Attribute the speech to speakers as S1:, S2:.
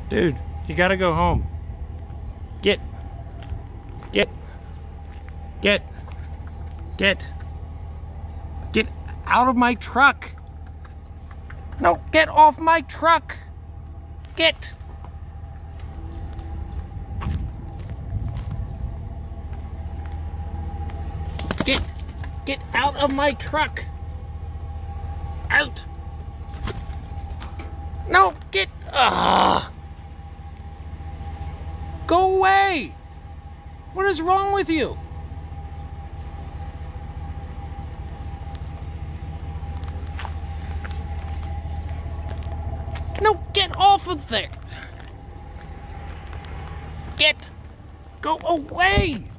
S1: Dude, you gotta go home. Get out of my truck. No, get off my truck. Get out of my truck. Out. No, go away. What is wrong with you? No, get off of there. Go away.